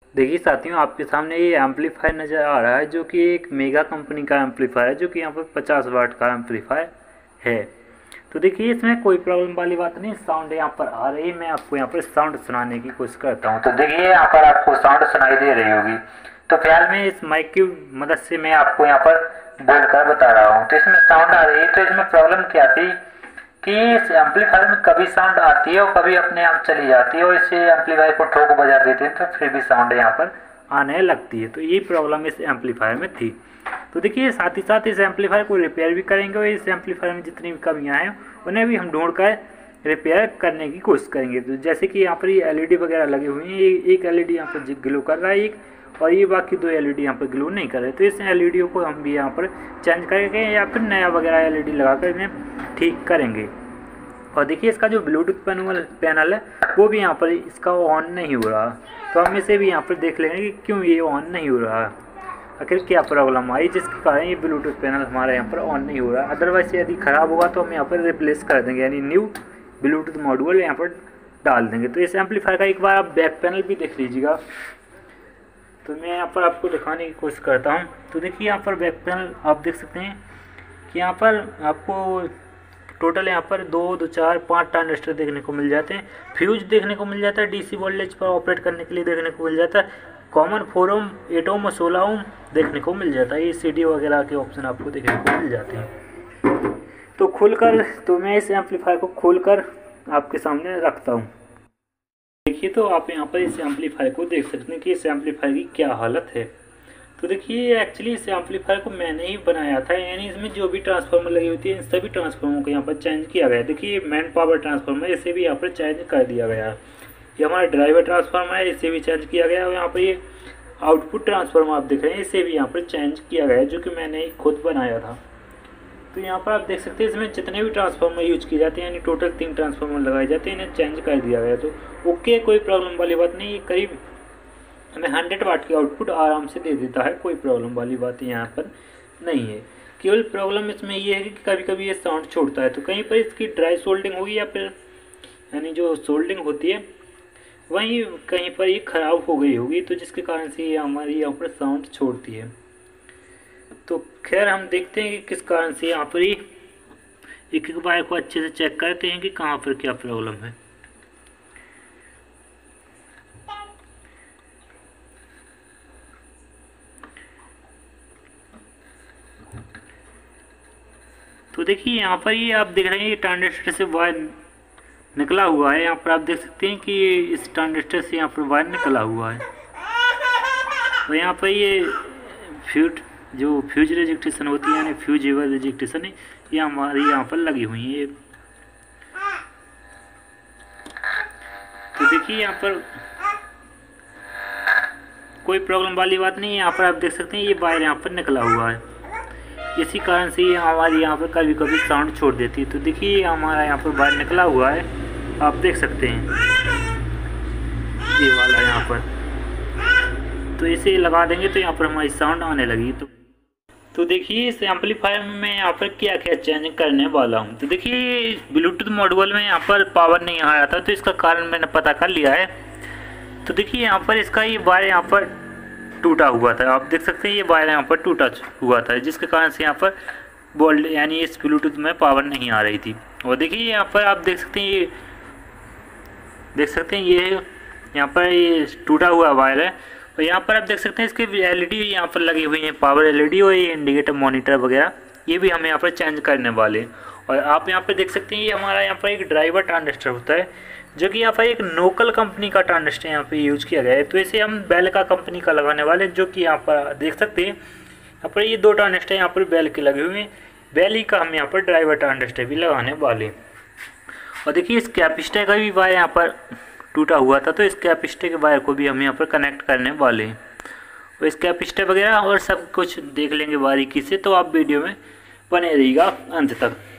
देखिए साथियों, आपके सामने ये एम्पलीफायर नज़र आ रहा है जो कि एक मेगा कंपनी का एम्पलीफायर है, जो कि यहाँ पर 50 वाट का एम्पलीफायर है। तो देखिए इसमें कोई प्रॉब्लम वाली बात नहीं, साउंड यहाँ पर आ रही है। मैं आपको यहाँ पर साउंड सुनाने की कोशिश करता हूँ। तो देखिए यहाँ पर आपको साउंड सुनाई दे रही होगी। तो फिलहाल मैं इस माइक की मदद से मैं आपको यहाँ पर बोलकर बता रहा हूँ। तो इसमें साउंड आ रही है। तो इसमें प्रॉब्लम क्या थी कि इस एम्पलीफायर में कभी साउंड आती है और कभी अपने आप चली जाती है, और इसे एम्पलीफायर को ठोक बजा देते हैं तो फिर भी साउंड यहाँ पर आने लगती है। तो ये प्रॉब्लम इस एम्पलीफायर में थी। तो देखिए साथ ही साथ इस एम्पलीफायर को रिपेयर भी करेंगे, और इस एम्पलीफायर में जितनी भी कमियाँ हैं उन्हें भी हम ढूंढ कर रिपेयर करने की कोशिश करेंगे। तो जैसे कि यहाँ पर ये एलईडी वगैरह लगे हुए हैं, एक एलईडी यहाँ पर ग्लो कर रहा है एक, और ये बाकी दो एलईडी यहाँ पर ग्लो नहीं कर रहे। तो इस एलईडी को हम भी यहाँ पर चेंज करेंगे या फिर नया वगैरह एलईडी लगा कर इन्हें ठीक करेंगे। और देखिए इसका जो ब्लूटूथ पैनल है वो भी यहाँ पर इसका ऑन नहीं हो रहा। तो हम इसे भी यहाँ पर देख लेंगे कि क्यों ये ऑन नहीं हो रहा, आखिर क्या प्रॉब्लम आई जिसके कारण ये ब्लूटूथ पैनल हमारे यहाँ पर ऑन नहीं हो रहा। अदरवाइज यदि ख़राब होगा तो हम यहाँ पर रिप्लेस कर देंगे, यानी न्यू ब्लूटूथ मॉड्यूल यहाँ पर डाल देंगे। तो इस एम्पलीफायर का एक बार आप बैक पैनल भी देख लीजिएगा। तो मैं यहाँ पर आपको दिखाने की कोशिश करता हूँ। तो देखिए यहाँ पर बैक पैनल आप देख सकते हैं कि यहाँ पर आपको टोटल यहाँ पर 2, 2, 4, 5 ट्रांजिस्टर देखने को मिल जाते हैं। फ्यूज देखने को मिल जाता है, डीसी वोल्टेज पर ऑपरेट करने के लिए देखने को मिल जाता है। कॉमन 4 ओम, 8 ओम और 16 ओम देखने को मिल जाता है। ये सीडी वगैरह के ऑप्शन आपको देखने को मिल जाते हैं। तो मैं इस एम्पलीफायर को खोलकर आपके सामने रखता हूँ। देखिए तो आप यहाँ पर इस एम्पलीफायर को देख सकते हैं कि इस एम्पलीफायर की क्या हालत है। तो देखिए एक्चुअली इस एम्पलीफायर को मैंने ही बनाया था, यानी इसमें जो भी ट्रांसफार्मर लगी होती है इन सभी ट्रांसफार्मर को यहाँ पर चेंज किया गया है। देखिए मैन पावर ट्रांसफार्मर, इसे भी यहाँ पर चेंज कर दिया गया है। ये हमारा ड्राइवर ट्रांसफार्मर है, इसे भी चेंज किया गया है। और यहाँ पर ये आउटपुट ट्रांसफार्मर आप देख रहे हैं, इसे भी यहाँ पर चेंज किया गया है, जो कि मैंने ही खुद बनाया था। तो यहाँ पर आप देख सकते हैं इसमें जितने भी ट्रांसफार्मर यूज किए जाते हैं, यानी टोटल 3 ट्रांसफार्मर लगाए जाते हैं, इन्हें चेंज कर दिया गया। तो ओके, कोई प्रॉब्लम वाली बात नहीं। करीब हमें 100 वाट की आउटपुट आराम से दे देता है, कोई प्रॉब्लम वाली बात यहाँ पर नहीं है। केवल प्रॉब्लम इसमें ये है कि कभी कभी ये साउंड छोड़ता है। तो कहीं पर इसकी ड्राई सोल्डिंग होगी, या फिर यानी जो सोल्डिंग होती है वहीं कहीं पर ये ख़राब हो गई होगी, तो जिसके कारण से ये हमारी यहाँ पर साउंड छोड़ती है। तो खैर हम देखते हैं कि किस कारण से यहाँ पर एक एक वायर को अच्छे से चेक करते हैं कि कहाँ पर क्या प्रॉब्लम है। तो देखिए यहाँ पर ये आप देख रहे हैं ये ट्रांजिस्टर से वायर निकला हुआ है। यहाँ पर आप देख सकते हैं कि इस ट्रांजिस्टर से यहाँ पर वायर निकला हुआ है, और यहाँ पर ये फ्यूज रेजिस्ट्रेशन होती है, यानी फ्यूजेबल रेजिस्ट्रेशन है, ये हमारी यहाँ पर लगी हुई है। तो देखिए यहाँ पर कोई प्रॉब्लम वाली बात नहीं है। यहाँ पर आप देख सकते हैं ये वायर यहाँ पर निकला हुआ है, इसी कारण से ये हमारी यहाँ पर कभी कभी साउंड छोड़ देती है। तो देखिए हमारा यहाँ पर वायर निकला हुआ है, आप देख सकते हैं ये वाला यहाँ पर। तो इसे लगा देंगे तो यहाँ पर हमारी साउंड आने लगी। तो देखिए इस एम्पलीफायर में मैं यहाँ पर क्या क्या चेंज करने वाला हूँ। तो देखिए ब्लूटूथ मॉड्यूल में यहाँ पर पावर नहीं आ रहा था, तो इसका कारण मैंने पता कर लिया है। तो देखिए यहाँ पर इसका ये वायर यहाँ पर टूटा हुआ था, आप देख सकते हैं ये वायर यहाँ पर टूटा हुआ था, जिसके कारण से यहाँ पर वोल्ट यानी इस ब्लूटूथ में पावर नहीं आ रही थी। और देखिए यहाँ पर आप देख सकते हैं ये यहाँ पर ये टूटा हुआ वायर है। और यहाँ पर आप देख सकते हैं इसके एलईडी यहाँ पर लगी हुई है, पावर एलईडी और ये इंडिकेटर मॉनिटर वगैरह, ये भी हम यहाँ पर चेंज करने वाले। और आप यहाँ पर देख सकते हैं ये हमारा यहाँ पर एक ड्राइवर ट्रांजिस्टर होता है, जो कि यहाँ पर एक नोकल कंपनी का ट्रांजिस्टर यहाँ पे यूज किया गया है। तो इसे हम बेल का कंपनी का लगाने वाले, जो कि यहाँ पर देख सकते हैं यहाँ पर ये 2 ट्रांजिस्टर यहाँ पर बेल के लगे हुए हैं। बेल ही का हम यहाँ पर ड्राइवर ट्रांजिस्टर भी लगाने वाले। और देखिए इस कैपेसिटर का भी वायर यहाँ पर टूटा हुआ था, तो इस कैपेसिटर के वायर को भी हम यहाँ पर कनेक्ट करने वाले हैं। और इस कैपेसिटर वगैरह और सब कुछ देख लेंगे बारीकी से, तो आप वीडियो में बने रहिएगा अंत तक।